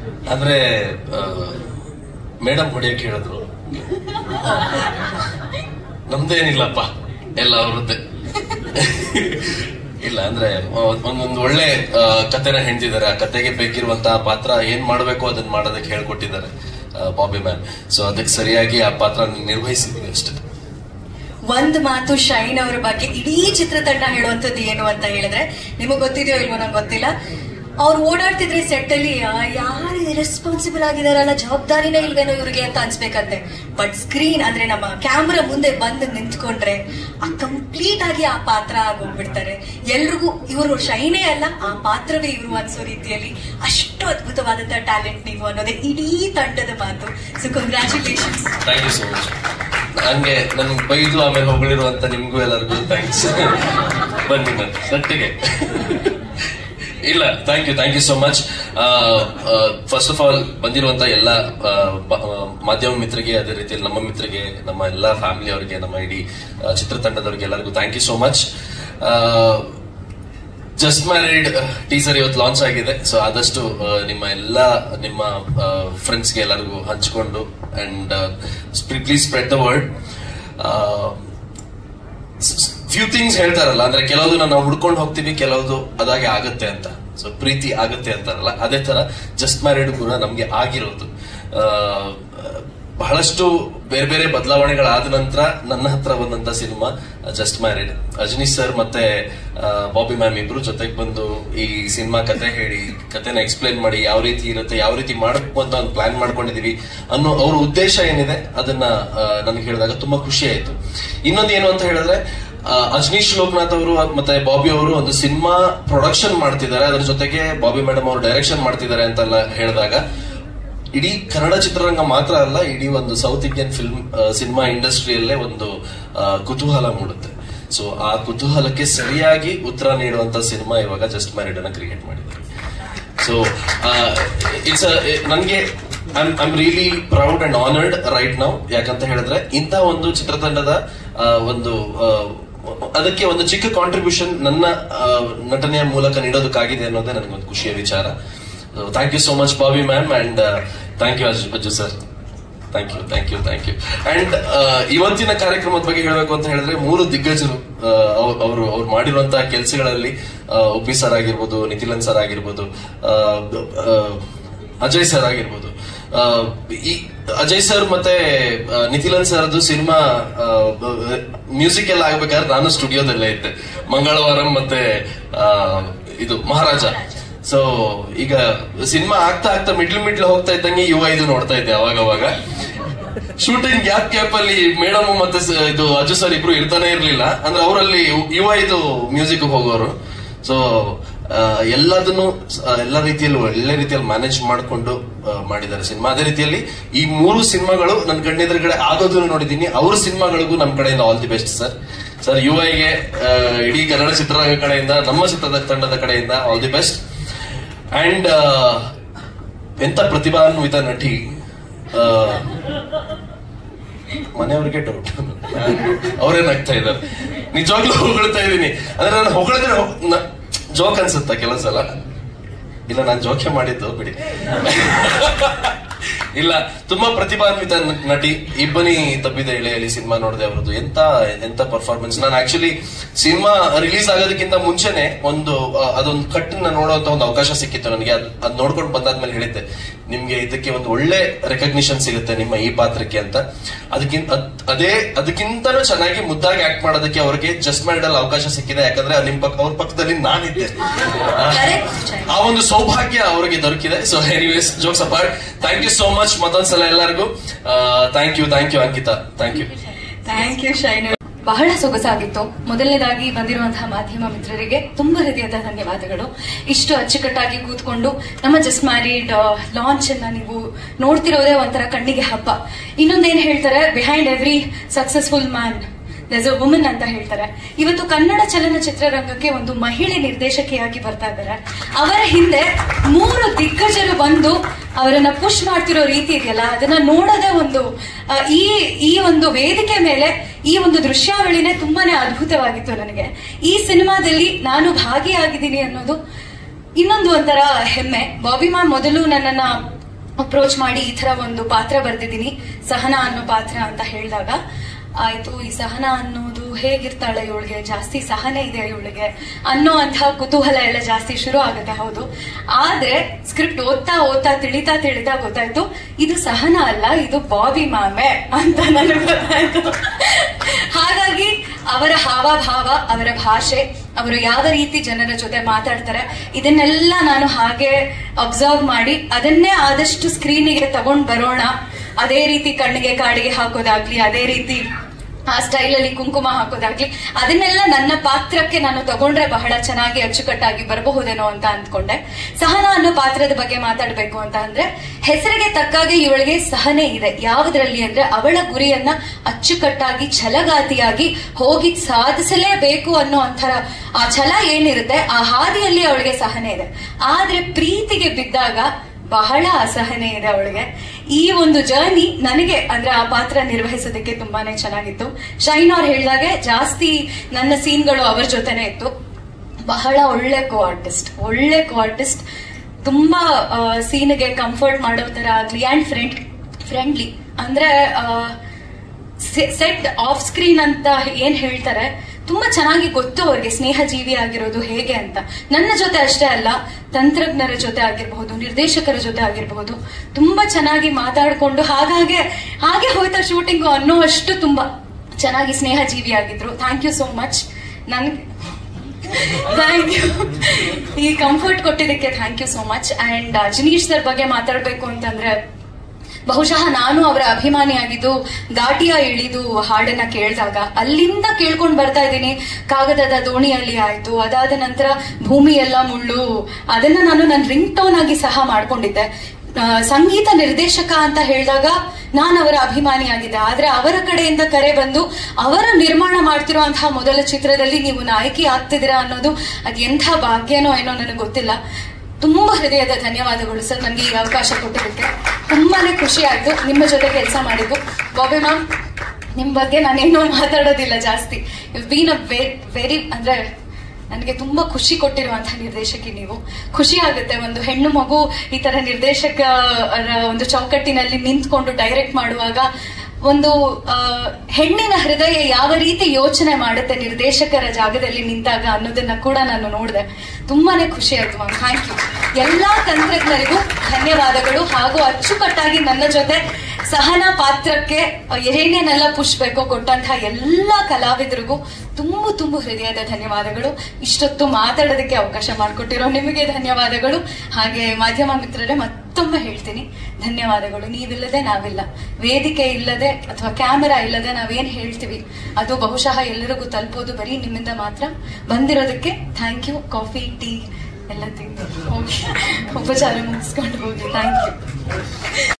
ಅಂದ್ರೆ ಮೇಡಮ್ ಹೊಡಿಯಕ್ಕೆ ಹೇಳಿದ್ರು. ನಮ್ದೇನಿಲ್ಲಪ್ಪ, ಎಲ್ಲ ಅವ್ರದ್ದೇ. ಇಲ್ಲ ಅಂದ್ರೆ ಒಂದೊಂದು ಒಳ್ಳೆ ಕತೆನ ಹೆಣ್ದಿದ್ದಾರೆ. ಆ ಕತೆಗೆ ಬೇಕಿರುವಂತಹ ಪಾತ್ರ ಏನ್ ಮಾಡ್ಬೇಕು ಅದನ್ನ ಮಾಡೋದಕ್ಕೆ ಹೇಳ್ಕೊಟ್ಟಿದ್ದಾರೆ ಬಾಬಿ ಮ್ಯಾಮ್. ಸೊ ಅದಕ್ಕೆ ಸರಿಯಾಗಿ ಆ ಪಾತ್ರ ನಿರ್ವಹಿಸಿದೀನಿ ಅಷ್ಟೇ. ಒಂದು ಮಾತು ಶೈನ್ ಅವರ ಬಗ್ಗೆ ಇಡೀ ಚಿತ್ರತಂಡ ಹೇಳುವಂತದ್ದು ಏನು ಅಂತ ಹೇಳಿದ್ರೆ, ನಿಮಗ್ ಗೊತ್ತಿದೆಯೋ ಇಲ್ವೋ ನಂಗೆ ಗೊತ್ತಿಲ್ಲ, ಅವ್ರು ಓಡಾಡ್ತಿದ್ರೆ ಸೆಟ್ ಅಲ್ಲಿ ಯಾರು ರೆಸ್ಪಾನ್ಸಿಬಲ್ ಆಗಿದಾರಲ್ಲ, ಜವಾಬ್ದಾರಿನೇ ಇಲ್ವೇನೋ ಇವ್ರಿಗೆ ಅಂತ ಅನ್ಸ್ಬೇಕಂತೆ. ಬಟ್ ಸ್ಕ್ರೀನ್ ಅಂದ್ರೆ ನಮ್ಮ ಕ್ಯಾಮ್ರಾ ಮುಂದೆ ಬಂದು ನಿಂತ್ಕೊಂಡ್ರೆ ಕಂಪ್ಲೀಟ್ ಆಗಿ ಆ ಪಾತ್ರ ಆಗೋಗ್ಬಿಡ್ತಾರೆ. ಎಲ್ರಿಗೂ ಇವರು ಶೈನೇ ಅಲ್ಲ, ಆ ಪಾತ್ರವೇ ಇವರು ಅನ್ಸೋ ರೀತಿಯಲ್ಲಿ ಅಷ್ಟು ಅದ್ಭುತವಾದಂತಹ ಟ್ಯಾಲೆಂಟ್ ನೀವು ಅನ್ನೋದೇ ಇಡೀ ತಂಡದ ಮಾತು. So congratulations. Thank you so much. ಹಂಗೆ ನನ್ಗೆ ಬೈದು ಆಮೇಲೆ ಹೊಗಳಿರುವಂತ ನಿಮ್ಗೂ ಎಲ್ಲರಿಗೂ ಥ್ಯಾಂಕ್ಸ್. ಬನ್ನಿ ನನ್ನ ಸಟ್ಟಿಗೆ. ಇಲ್ಲ, thank you so much. First of all ಬಂದಿರುವಂತ ಎಲ್ಲ ಮಾಧ್ಯಮ ಮಿತ್ರರಿಗೆ, ಅದೇ ರೀತಿಯಲ್ಲಿ ನಮ್ಮ ಮಿತ್ರರಿಗೆ, ನಮ್ಮ ಎಲ್ಲ ಫ್ಯಾಮಿಲಿ ಅವರಿಗೆ, ನಮ್ಮ ಇಡೀ ಚಿತ್ರತಂಡದವರಿಗೆ ಎಲ್ಲರಿಗೂ thank you so much. Just married teaser ಇವತ್ತು ಲಾಂಚ್ ಆಗಿದೆ. ಸೊ ಆದಷ್ಟು ನಿಮ್ಮ ಫ್ರೆಂಡ್ಸ್ಗೆ ಎಲ್ಲರಿಗೂ ಹಂಚಿಕೊಂಡು and please spread the word. Few things ಹೇಳ್ತಾರಲ್ಲ, ಅಂದ್ರೆ ಕೆಲವುದು ನಾವು ಹುಡ್ಕೊಂಡು ಹೋಗ್ತೀವಿ, ಕೆಲವುದು ಅದಾಗೆ ಆಗತ್ತೆ ಅಂತ. ಸೊ ಪ್ರೀತಿ ಆಗತ್ತೆ ಅಂತಾರಲ್ಲ, ಅದೇ ತರ ಜಸ್ಟ್ ಮ್ಯಾರಿಡ್ ಕೂಡ ನಮ್ಗೆ ಆಗಿರೋದು. ಬಹಳಷ್ಟು ಬೇರೆ ಬೇರೆ ಬದಲಾವಣೆಗಳಾದ ನಂತರ ನನ್ನ ಹತ್ರ ಬಂದಂತ cinema just married. Ajaneesh sir ಮತ್ತೆ ಬಾಬಿ ಮ್ಯಾಮ್ ಇಬ್ರು ಜೊತೆಗೆ ಬಂದು ಈ ಸಿನಿಮಾ ಕತೆ ಹೇಳಿ, ಕತೆನ ಎಕ್ಸ್ಪ್ಲೇನ್ ಮಾಡಿ, ಯಾವ ರೀತಿ ಇರುತ್ತೆ, ಯಾವ ರೀತಿ ಮಾಡಬೇಕು ಅಂತ ಒಂದು ಪ್ಲಾನ್ ಮಾಡ್ಕೊಂಡಿದೀವಿ ಅನ್ನೋ ಅವ್ರ ಉದ್ದೇಶ ಏನಿದೆ ಅದನ್ನ ನನಗೆ ಹೇಳಿದಾಗ ತುಂಬಾ ಖುಷಿ ಆಯ್ತು. ಇನ್ನೊಂದು ಏನು ಅಂತ ಹೇಳಿದ್ರೆ, ಅಜನೀಶ್ ಲೋಕನಾಥ್ ಅವರು ಮತ್ತೆ ಬಾಬಿ ಅವರು ಒಂದು ಸಿನಿಮಾ ಪ್ರೊಡಕ್ಷನ್ ಮಾಡ್ತಿದ್ದಾರೆ, ಅದ್ರ ಜೊತೆಗೆ ಬಾಬಿ ಮೇಡಮ್ ಅವರು ಡೈರೆಕ್ಷನ್ ಮಾಡ್ತಿದ್ದಾರೆ ಅಂತೆಲ್ಲ ಹೇಳಿದಾಗ ಇಡೀ ಕನ್ನಡ ಚಿತ್ರರಂಗ ಮಾತ್ರ ಅಲ್ಲ, ಇಡೀ ಒಂದು ಸೌತ್ ಇಂಡಿಯನ್ ಸಿನಿಮಾ ಇಂಡಸ್ಟ್ರಿಯಲ್ಲೇ ಒಂದು ಕುತೂಹಲ ಮೂಡುತ್ತೆ. ಸೊ ಆ ಕುತೂಹಲಕ್ಕೆ ಸರಿಯಾಗಿ ಉತ್ತರ ನೀಡುವಂತ ಸಿನಿಮಾ ಇವಾಗ ಜಸ್ಟ್ ಮ್ಯಾರಿಡ್ ಅನ್ನ ಕ್ರಿಯೇಟ್ ಮಾಡಿದ್ದಾರೆ. ಸೊ ಇಟ್ಸ್ ನನ್ಗೆ I am really proud and honoured right now. ಯಾಕಂತ ಹೇಳಿದ್ರೆ ಇಂಥ ಒಂದು ಚಿತ್ರತಂಡದ ಒಂದು ಅದಕ್ಕೆ ಒಂದು ಚಿಕ್ಕ ಕಾಂಟ್ರಿಬ್ಯೂಷನ್ ನನ್ನ ನಟನೆಯ ಮೂಲಕ ನೀಡೋದಕ್ಕಾಗಿದೆ ಅನ್ನೋದೇ ನನಗೊಂದು ಖುಷಿಯ ವಿಚಾರ. Thank you so much Bobby ma'am and thank you Ajju sir. Thank you. And ಇವತ್ತಿನ ಕಾರ್ಯಕ್ರಮದ ಬಗ್ಗೆ ಹೇಳಬೇಕು ಅಂತ ಹೇಳಿದ್ರೆ, 3 ದಿಗ್ಗಜರು ಅವರು ಮಾಡಿರುವಂತಹ ಕೆಲಸಗಳಲ್ಲಿ ಉಪ್ಪಿ ಸರ್ ಆಗಿರ್ಬೋದು, ನಿತಿಲನ್ ಸರ್ ಆಗಿರ್ಬೋದು, ಅಜಯ್ ಸರ್ ಆಗಿರ್ಬೋದು. ಈ ಅಜಯ್ ಸರ್ ಮತ್ತೆ ನಿತಿಲನ್ ಸರ್ದು ಸಿನಿಮಾ ಮ್ಯೂಸಿಕ್ ಎಲ್ಲ ಆಗ್ಬೇಕಾದ್ರೆ ನಾನು ಸ್ಟುಡಿಯೋದಲ್ಲೇ ಇದ್ದೆ, ಮಂಗಳವಾರಂ ಮತ್ತೆ ಇದು ಮಹಾರಾಜ. ಸೊ ಈಗ ಸಿನಿಮಾ ಆಗ್ತಾ ಮಿಡ್ಲ್ ಹೋಗ್ತಾ ಇದ್ದಂಗೆ ಇದು ನೋಡ್ತಾ ಇದ್ದೆ ಅವಾಗ. ಶೂಟಿಂಗ್ ಗ್ಯಾಪ್ ಅಲ್ಲಿ ಮೇಡಮ್ ಮತ್ತೆ ಇದು ಅಜ್ಜು ಸರ್ ಇಬ್ರು ಇರ್ತಾನೆ ಇರ್ಲಿಲ್ಲ, ಅಂದ್ರೆ ಅವರಲ್ಲಿ ಇದು ಮ್ಯೂಸಿಕ್ ಹೋಗೋರು. ಸೊ ಎಲ್ಲದನ್ನು ಎಲ್ಲ ರೀತಿಯಲ್ಲಿ ಒಳ್ಳೆ ರೀತಿಯಲ್ಲಿ ಮ್ಯಾನೇಜ್ ಮಾಡಿಕೊಂಡು ಮಾಡಿದ್ದಾರೆ ಸಿನಿಮಾ. ಅದೇ ರೀತಿಯಲ್ಲಿ ಈ 3 ಸಿನಿಮಾಗಳು ನನ್ನ ಕಣ್ಣೆದುರುಗಡೆ ಆಗೋದನ್ನು ನೋಡಿದ್ದೀನಿ. ಅವ್ರ ಸಿನಿಮಾಗಳಿಗೂ ನಮ್ಮ ಕಡೆಯಿಂದ ಆಲ್ ದಿ ಬೆಸ್ಟ್ ಸರ್. ಗೆ ಇಡೀ ಕನ್ನಡ ಚಿತ್ರರಂಗ ಕಡೆಯಿಂದ, ನಮ್ಮ ಚಿತ್ರತಂಡದ ಕಡೆಯಿಂದ ಆಲ್ ದಿ ಬೆಸ್ಟ್. ಅಂಡ್ ಎಂತ ಪ್ರತಿಭಾನ್ವಿತ ನಟಿ. ಮನೆಯವ್ರಿಗೆ ಡೌಟ್, ಅವ್ರೇನಾಗ್ತಾ ಇದ್ದಾರೆ. ನಿಜವಾಗ್ಲೂ ಹೊಗಳ್ತಾ ಇದ್ದೀನಿ. ಅಂದ್ರೆ ನಾನು ಹೊಗಳಿದ್ರೆ ಜೋಕ್ ಅನ್ಸುತ್ತಾ ಕೆಲವು ಸಲ? ಇಲ್ಲ, ನಾನು ಜೋಕೆ ಮಾಡಿದ್ದು ಬಿಡಿ. ಇಲ್ಲ, ತುಂಬಾ ಪ್ರತಿಭಾನ್ವಿತ ನಟಿ. ಇಬ್ಬನಿ ತಪ್ಪಿದ ಎಳೆಯಲ್ಲಿ ಸಿನಿಮಾ ನೋಡಿದೆ ಅವ್ರದ್ದು. ಎಂತ ಪರ್ಫಾರ್ಮೆನ್ಸ್. ನಾನು ಆಕ್ಚುಲಿ ಸಿನಿಮಾ ರಿಲೀಸ್ ಆಗೋದಕ್ಕಿಂತ ಮುಂಚೆನೆ ಅದೊಂದು ಕಟ್ಟನ್ನ ನೋಡುವಂತ ಒಂದು ಅವಕಾಶ ಸಿಕ್ಕಿತ್ತು ನನಗೆ. ಅದ್ ನೋಡ್ಕೊಂಡು ಬಂದಾದ್ಮೇಲೆ ಹೇಳಿದ್ದೆ, ನಿಮ್ಗೆ ಇದಕ್ಕೆ ಒಂದು ಒಳ್ಳೆ ರೆಕಗ್ನಿಷನ್ ಸಿಗುತ್ತೆ ನಿಮ್ಮ ಈ ಪಾತ್ರಕ್ಕೆ ಅಂತ. ಅದಕ್ಕಿಂತನೂ ಚೆನ್ನಾಗಿ ಮುದ್ದಾಗಿ ಆಕ್ಟ್ ಮಾಡೋದಕ್ಕೆ ಅವ್ರಿಗೆ ಜಸ್ಟ್ ಮ್ಯಾರಿಡ್ ಅಲ್ಲಿ ಅವಕಾಶ ಸಿಕ್ಕಿದೆ. ಯಾಕಂದ್ರೆ ಅವ್ರ ಪಕ್ಕದಲ್ಲಿ ನಾನಿದ್ದೆ. ಆ ಒಂದು ಸೌಭಾಗ್ಯ ಅವರಿಗೆ ದೊರಕಿದೆ. So anyways, jokes apart, thank you so much ಮತ್ತೊಂದ್ಸಲ ಎಲ್ಲರಿಗೂ. Thank you Ankita. Thank you Shine. ಬಹಳ ಸೊಗಸಾಗಿತ್ತು. ಮೊದಲನೇದಾಗಿ ಬಂದಿರುವಂತಹ ಮಾಧ್ಯಮ ಮಿತ್ರರಿಗೆ ತುಂಬಾ ಹೃದಯದ ಧನ್ಯವಾದಗಳು. ಇಷ್ಟು ಅಚ್ಚುಕಟ್ಟಾಗಿ ಕೂತ್ಕೊಂಡು ನಮ್ಮ ಜಸ್ಟ್ ಮ್ಯಾರಿಡ್ ಲಾಂಚ್ ಅನ್ನ ನೀವು ನೋಡ್ತಿರೋದೇ ಒಂಥರ ಕಣ್ಣಿಗೆ ಹಬ್ಬ. ಇನ್ನೊಂದೇನ್ ಹೇಳ್ತಾರೆ, behind every successful man there's a woman ಅಂತ ಹೇಳ್ತಾರೆ. ಇವತ್ತು ಕನ್ನಡ ಚಲನಚಿತ್ರರಂಗಕ್ಕೆ ಒಂದು ಮಹಿಳೆ ನಿರ್ದೇಶಕಿಯಾಗಿ ಬರ್ತಾ ಇದ್ದಾರೆ. ಅವರ ಹಿಂದೆ 3 ದಿಗ್ಗಜರು ಬಂದು ಅವರನ್ನ ಪುಷ್ ಮಾಡ್ತಿರೋ ರೀತಿ ಇದೆಯಲ್ಲ, ಅದನ್ನ ನೋಡೋದೇ ಒಂದು ಈ ಒಂದು ವೇದಿಕೆ ಮೇಲೆ ಈ ಒಂದು ದೃಶ್ಯಾವಳಿನೇ ತುಂಬಾನೇ ಅದ್ಭುತವಾಗಿತ್ತು ನನಗೆ. ಈ ಸಿನಿಮಾದಲ್ಲಿ ನಾನು ಭಾಗಿಯಾಗಿದ್ದೀನಿ ಅನ್ನೋದು ಇನ್ನೊಂದು ಒಂಥರ ಹೆಮ್ಮೆ. ಬಾಬಿ ಮ್ಯಾಮ್ ಮೊದಲು ನನ್ನನ್ನ ಅಪ್ರೋಚ್ ಮಾಡಿ ಈ ತರ ಒಂದು ಪಾತ್ರ ಬರ್ದಿದ್ದೀನಿ, ಸಹನಾ ಅನ್ನೋ ಪಾತ್ರ ಅಂತ ಹೇಳಿದಾಗ, ಆಯ್ತು ಈ ಸಹನಾ ಅನ್ನೋದು ಹೇಗಿರ್ತಾಳೆ ಇವಳಿಗೆ, ಜಾಸ್ತಿ ಸಹನೆ ಇದೆ ಇವಳಿಗೆ ಅನ್ನೋ ಅಂತಹ ಕುತೂಹಲ ಎಲ್ಲ ಜಾಸ್ತಿ ಶುರು ಆಗುತ್ತೆ. ಹೌದು, ಆದ್ರೆ ಸ್ಕ್ರಿಪ್ಟ್ ಓದ್ತಾ ಓದ್ತಾ ತಿಳಿತಾ ಗೊತ್ತಾಯ್ತು ಇದು ಸಹನಾ ಅಲ್ಲ, ಇದು ಬಾಬಿ ಮ್ಯಾಮೆ ಅಂತ ನನಗೆ ಗೊತ್ತಾಯ್ತು. ಹಾಗಾಗಿ ಅವರ ಹಾವಭಾವ, ಅವರ ಭಾಷೆ, ಅವರು ಯಾವ ರೀತಿ ಜನರ ಜೊತೆ ಮಾತಾಡ್ತಾರೆ, ಇದನ್ನೆಲ್ಲ ನಾನು ಹಾಗೆ ಅಬ್ಸರ್ವ್ ಮಾಡಿ ಅದನ್ನೇ ಆದಷ್ಟು ಸ್ಕ್ರೀನಿಗೆ ತಗೊಂಡ್ ಬರೋಣ. ಅದೇ ರೀತಿ ಕಣ್ಣಿಗೆ ಕಾಡಿಗೆ ಹಾಕೋದಾಗ್ಲಿ, ಅದೇ ರೀತಿ ಆ ಸ್ಟೈಲ್ ಅಲ್ಲಿ ಕುಂಕುಮ ಹಾಕೋದಾಗ್ಲಿ, ಅದನ್ನೆಲ್ಲ ನನ್ನ ಪಾತ್ರಕ್ಕೆ ನಾನು ತಗೊಂಡ್ರೆ ಬಹಳ ಚೆನ್ನಾಗಿ ಅಚ್ಚುಕಟ್ಟಾಗಿ ಬರಬಹುದೇನೋ ಅಂತ ಅಂದ್ಕೊಂಡೆ. ಸಹನಾ ಅನ್ನೋ ಪಾತ್ರದ ಬಗ್ಗೆ ಮಾತಾಡ್ಬೇಕು ಅಂತ ಅಂದ್ರೆ, ಹೆಸರಿಗೆ ತಕ್ಕಾಗೆ ಇವಳಿಗೆ ಸಹನೆ ಇದೆ. ಯಾವುದ್ರಲ್ಲಿ ಅಂದ್ರೆ, ಅವಳ ಗುರಿಯನ್ನ ಅಚ್ಚುಕಟ್ಟಾಗಿ ಛಲಗಾತಿಯಾಗಿ ಹೋಗಿ ಸಾಧಿಸಲೇಬೇಕು ಅನ್ನೋ ಒಂಥರ ಆ ಛಲ ಏನಿರುತ್ತೆ, ಆ ಹಾದಿಯಲ್ಲಿ ಅವಳಿಗೆ ಸಹನೆ ಇದೆ. ಆದ್ರೆ ಪ್ರೀತಿಗೆ ಬಿದ್ದಾಗ ಬಹಳ ಅಸಹನೆ ಇದೆ ಅವಳಿಗೆ. ಈ ಒಂದು ಜರ್ನಿ ನನಗೆ ಅಂದ್ರೆ ಆ ಪಾತ್ರ ನಿರ್ವಹಿಸೋದಕ್ಕೆ ತುಂಬಾನೇ ಚೆನ್ನಾಗಿತ್ತು. ಶೈನ್ ಅವ್ರು ಹೇಳಿದಾಗೆ ಜಾಸ್ತಿ ನನ್ನ ಸೀನ್ಗಳು ಅವರ ಜೊತೆನೆ ಇತ್ತು. ಬಹಳ ಒಳ್ಳೆ ಕೋ ಆರ್ಟಿಸ್ಟ್, ತುಂಬಾ ಸೀನ್ಗೆ ಕಂಫರ್ಟ್ ಮಾಡೋ ತರ ಆಗ್ಲಿ, ಅಂಡ್ ಫ್ರೆಂಡ್ಲಿ ಅಂದ್ರೆ ಸೆಟ್ ಆಫ್ ಸ್ಕ್ರೀನ್ ಅಂತ ಏನ್ ಹೇಳ್ತಾರೆ, ತುಂಬಾ ಚೆನ್ನಾಗಿ ಗೊತ್ತು ಅವ್ರಿಗೆ ಸ್ನೇಹ ಜೀವಿ ಆಗಿರೋದು ಹೇಗೆ ಅಂತ. ನನ್ನ ಜೊತೆ ಅಷ್ಟೇ ಅಲ್ಲ, ತಂತ್ರಜ್ಞರ ಜೊತೆ ಆಗಿರಬಹುದು, ನಿರ್ದೇಶಕರ ಜೊತೆ ಆಗಿರಬಹುದು, ತುಂಬಾ ಚೆನ್ನಾಗಿ ಮಾತಾಡ್ಕೊಂಡು ಹಾಗೆ ಹೋಯ್ತಾ ಶೂಟಿಂಗು ಅನ್ನೋಷ್ಟು ತುಂಬಾ ಚೆನ್ನಾಗಿ ಸ್ನೇಹ ಜೀವಿ ಆಗಿದ್ರು. Thank you so much. Thank you, ಈ ಕಂಫರ್ಟ್ ಕೊಟ್ಟಿದ್ದಕ್ಕೆ thank you so much. And Ajaneesh sir ಬಗ್ಗೆ ಮಾತಾಡ್ಬೇಕು ಅಂತಂದ್ರೆ, ಬಹುಶಃ ನಾನು ಅವರ ಅಭಿಮಾನಿಯಾಗಿದ್ದು ಘಾಟಿಯ ಇಳಿದು ಹಾಡನ್ನ ಕೇಳಿದಾಗ ಅಲ್ಲಿಂದ ಕೇಳ್ಕೊಂಡ್ ಬರ್ತಾ ಇದ್ದೀನಿ. ಕಾಗದದ ದೋಣಿಯಲ್ಲಿ ಆಯ್ತು, ಅದಾದ ನಂತರ ಭೂಮಿ ಎಲ್ಲ ಮುಳ್ಳು, ಅದನ್ನ ನಾನು ನನ್ನ ರಿಂಗ್ ಟೋನ್ ಆಗಿ ಸಹ ಮಾಡ್ಕೊಂಡಿದ್ದೆ. ಸಂಗೀತ ನಿರ್ದೇಶಕ ಅಂತ ಹೇಳಿದಾಗ ನಾನು ಅವರ ಅಭಿಮಾನಿಯಾಗಿದ್ದೆ. ಆದ್ರೆ ಅವರ ಕಡೆಯಿಂದ ಕರೆ ಬಂದು ಅವರು ನಿರ್ಮಾಣ ಮಾಡ್ತಿರುವಂತಹ ಮೊದಲ ಚಿತ್ರದಲ್ಲಿ ನೀವು ನಾಯಕಿ ಆಗ್ತಿದ್ದೀರಾ ಅನ್ನೋದು ಅದ್ ಎಂಥ ಭಾಗ್ಯನೋ ಏನೋ ನನಗೆ ಗೊತ್ತಿಲ್ಲ. ತುಂಬಾ ಹೃದಯದ ಧನ್ಯವಾದಗಳು ಸರ್, ನನಗೆ ಈ ಅವಕಾಶ ಕೊಟ್ಟಿದ್ದಕ್ಕೆ. ತುಂಬಾನೇ ಖುಷಿ ಆಯ್ತು ನಿಮ್ಮ ಜೊತೆ ಕೆಲಸ ಮಾಡಿದ್ದು. ಬಾಬಿ ಮ್ಯಾಮ್, ನಿಮ್ ಬಗ್ಗೆ ನಾನೇನೋ ಮಾತಾಡೋದಿಲ್ಲ ಜಾಸ್ತಿ. ಯು ಬೀನ್ ಅ ವೆರಿ ಅಂದ್ರೆ ನನಗೆ ತುಂಬಾ ಖುಷಿ ಕೊಟ್ಟಿರುವಂತಹ ನಿರ್ದೇಶಕಿ ನೀವು. ಖುಷಿ ಆಗುತ್ತೆ ಒಂದು ಹೆಣ್ಣು ಮಗು ಈ ತರ ನಿರ್ದೇಶಕರ ಒಂದು ಚೌಕಟ್ಟಿನಲ್ಲಿ ನಿಂತ್ಕೊಂಡು ಡೈರೆಕ್ಟ್ ಮಾಡುವಾಗ. ಒಂದು ಹೆಣ್ಣಿನ ಹೃದಯ ಯಾವ ರೀತಿ ಯೋಚನೆ ಮಾಡುತ್ತೆ ನಿರ್ದೇಶಕರ ಜಾಗದಲ್ಲಿ ನಿಂತಾಗ ಅನ್ನೋದನ್ನ ಕೂಡ ನಾನು ನೋಡಿದೆ. ತುಂಬಾನೇ ಖುಷಿ ಆಯ್ತು ಮ್ಯಾಮ್. Thank you. ಎಲ್ಲಾ ತಂತ್ರಜ್ಞರಿಗೂ ಧನ್ಯವಾದಗಳು. ಹಾಗೂ ಅಚ್ಚುಕಟ್ಟಾಗಿ ನನ್ನ ಜೊತೆ ಸಹನಾ ಪಾತ್ರಕ್ಕೆ ಏನೇನೆಲ್ಲ ಪುಷ್ ಬೇಕೋ ಕೊಟ್ಟಂತಹ ಎಲ್ಲಾ ಕಲಾವಿದರಿಗೂ ತುಂಬು ಹೃದಯದ ಧನ್ಯವಾದಗಳು. ಇಷ್ಟೊತ್ತು ಮಾತಾಡೋದಕ್ಕೆ ಅವಕಾಶ ಮಾಡಿಕೊಟ್ಟಿರೋ ನಿಮಗೆ ಧನ್ಯವಾದಗಳು. ಹಾಗೆ ಮಾಧ್ಯಮ ಮಿತ್ರರೇ ಮತ್ತೊಮ್ಮೆ ಹೇಳ್ತೀನಿ ಧನ್ಯವಾದಗಳು. ನೀವಿಲ್ಲದೆ ನಾವಿಲ್ಲ, ವೇದಿಕೆ ಇಲ್ಲದೆ ಅಥವಾ ಕ್ಯಾಮೆರಾ ಇಲ್ಲದೆ ನಾವೇನ್ ಹೇಳ್ತೀವಿ ಅದು ಬಹುಶಃ ಎಲ್ಲರಿಗೂ ತಲುಪೋದು ಬರೀ ನಿಮ್ಮಿಂದ ಮಾತ್ರ. ಬಂದಿರೋದಕ್ಕೆ ಥ್ಯಾಂಕ್ ಯು. ಕಾಫಿ ಟೀ ಎಲ್ಲ ತಿಂದು ಹೋಗಿ ಉಪಚಾರ ಮುಗಿಸ್ಕೊಂಡು ಹೋಗಿ. Thank you.